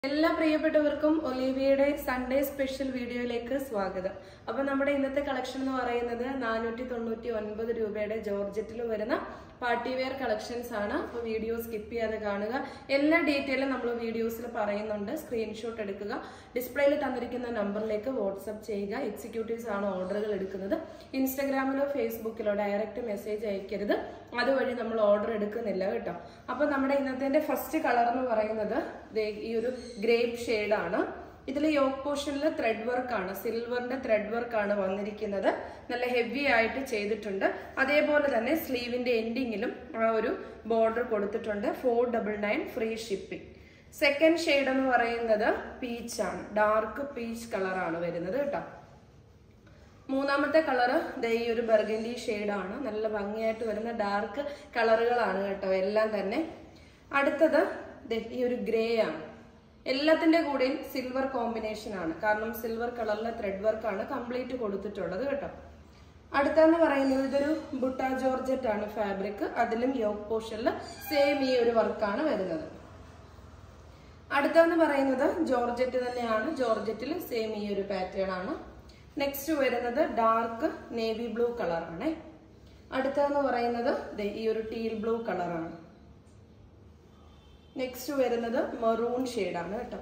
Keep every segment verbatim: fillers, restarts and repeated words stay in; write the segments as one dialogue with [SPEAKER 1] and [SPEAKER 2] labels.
[SPEAKER 1] എല്ലാ പ്രിയപ്പെട്ടവർക്കും ഒലിവിയയുടെ Sunday special വീഡിയോയിലേക്ക് സ്വാഗതം. അപ്പോൾ നമ്മുടെ ഇന്നത്തെ കളക്ഷൻ എന്ന് പറയുന്നത് നാനൂറ്റി തൊണ്ണൂറ്റി ഒൻപത് രൂപയുടെ ജോർജറ്റിൽ വരുന്ന പാർട്ടി വെയർ കളക്ഷൻസ് ആണ്. അപ്പോൾ വീഡിയോ സ്കിപ്പ് ചെയ്യാതെ കാണുക. എല്ലാ ഡീറ്റെയിലും നമ്മൾ വീഡിയോസിൽ പറയുന്നുണ്ട്. സ്ക്രീൻഷോട്ട് എടുക്കുക. ഡിസ്പ്ലേയിൽ തന്നിരിക്കുന്ന നമ്പറിലേക്ക് വാട്സ്ആപ്പ് ചെയ്യുക. എക്സിക്യൂട്ടീവ്സ് ആണ് ഓർഡറുകൾ എടുക്കുന്നത്. ഇൻസ്റ്റാഗ്രാമിലോ ഫേസ്ബുക്കിലോ ഡയറക്റ്റ് മെസ്സേജ് അയക്കരുത്. അതുവഴി നമ്മൾ ഓർഡർ എടുക്കുന്നില്ല കേട്ടോ. അപ്പൊ നമ്മുടെ ഇന്നത്തെ ഫസ്റ്റ് കളർ എന്ന് പറയുന്നത് ഈ ഒരു ഗ്രേപ്പ് ഷെയ്ഡാണ്. ഇതിൽ യോക്ക് പോർഷനിൽ ത്രെഡ് വർക്ക് ആണ്, സിൽവറിന്റെ ത്രെഡ് വർക്ക് ആണ് വന്നിരിക്കുന്നത്. നല്ല ഹെവി ആയിട്ട് ചെയ്തിട്ടുണ്ട്. അതേപോലെ തന്നെ സ്ലീവിന്റെ എൻഡിങ്ങിലും ആ ഒരു ബോർഡർ കൊടുത്തിട്ടുണ്ട്. Four double nine free shipping. Second shade എന്ന് പറയുന്നത് പീച്ച് ആണ്, ഡാർക്ക് പീച്ച് കളറാണ് വരുന്നത് കേട്ടോ. മൂന്നാമത്തെ കളറ് ഈ ഒരു ബർഗൻഡി ഷെയ്ഡാണ്. നല്ല ഭംഗിയായിട്ട് വരുന്ന ഡാർക്ക് കളറുകളാണ് കേട്ടോ എല്ലാം തന്നെ. അടുത്തത് ഈ ഒരു ഗ്രേ ആണ്. എല്ലാത്തിന്റെ കൂടെയും സിൽവർ കോമ്പിനേഷൻ ആണ്, കാരണം സിൽവർ കളറിലെ ത്രെഡ് വർക്ക് ആണ് കംപ്ലീറ്റ് കൊടുത്തിട്ടുള്ളത് കേട്ടോ. അടുത്തെന്ന് പറയുന്നത് ഇതൊരു ബുട്ട ജോർജറ്റ് ആണ് ഫാബ്രിക്. അതിലും യോക്ക് പോർഷനിൽ സെയിം ഈ ഒരു വർക്കാണ് വരുന്നത്. അടുത്തെന്ന് പറയുന്നത് ജോർജറ്റ് തന്നെയാണ്. ജോർജറ്റിൽ സെയിം ഈ ഒരു പാറ്റേൺ ആണ്. നെക്സ്റ്റ് വരുന്നത് ഡാർക്ക് നേവി ബ്ലൂ കളറാണ്. അടുത്തെന്ന് പറയുന്നത് ഈ ഒരു ടീൽ ബ്ലൂ കളറാണ്. നെക്സ്റ്റ് വരുന്നത് മെറൂൺ ഷെയ്ഡാണ് കേട്ടോ.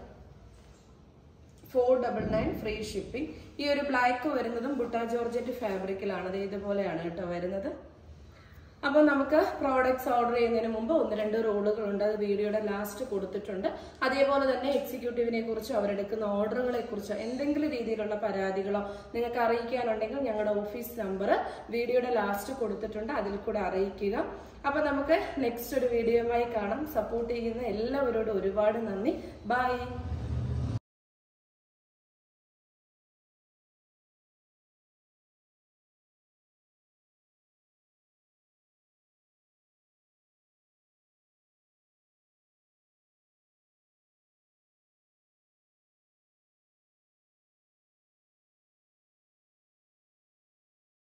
[SPEAKER 1] Four double nine free shipping. ഈ ഒരു ബ്ലാക്ക് വരുന്നതും ബുട്ട ജോർജറ്റ് ഫാബ്രിക്കിലാണ്. അത് ഇതുപോലെയാണ് കേട്ടോ വരുന്നത്. അപ്പോൾ നമുക്ക് പ്രോഡക്ട്സ് ഓർഡർ ചെയ്യുന്നതിന് മുമ്പ് ഒന്ന് രണ്ട് റൂളുകളുണ്ട്. അത് വീഡിയോയുടെ ലാസ്റ്റ് കൊടുത്തിട്ടുണ്ട്. അതേപോലെ തന്നെ എക്സിക്യൂട്ടീവിനെ കുറിച്ചോ അവരെടുക്കുന്ന ഓർഡറുകളെ കുറിച്ചോ എന്തെങ്കിലും രീതിയിലുള്ള പരാതികളോ നിങ്ങൾക്ക് അറിയിക്കാനുണ്ടെങ്കിൽ ഞങ്ങളുടെ ഓഫീസ് നമ്പർ വീഡിയോയുടെ ലാസ്റ്റ് കൊടുത്തിട്ടുണ്ട്. അതിൽ കൂടെ അറിയിക്കുക. അപ്പൊ നമുക്ക് നെക്സ്റ്റ് ഒരു വീഡിയോയുമായി കാണാം. സപ്പോർട്ട് ചെയ്യുന്ന എല്ലാവരോടും ഒരുപാട് നന്ദി. ബൈ.